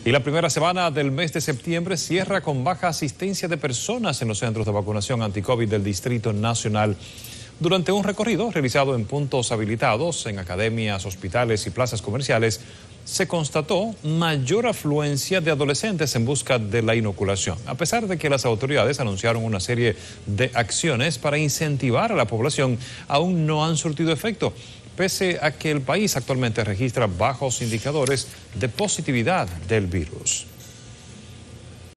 Y la primera semana del mes de septiembre cierra con baja asistencia de personas en los centros de vacunación anti-COVID del Distrito Nacional. Durante un recorrido realizado en puntos habilitados, en academias, hospitales y plazas comerciales, se constató mayor afluencia de adolescentes en busca de la inoculación, a pesar de que las autoridades anunciaron una serie de acciones para incentivar a la población, aún no han surtido efecto, pese a que el país actualmente registra bajos indicadores de positividad del virus.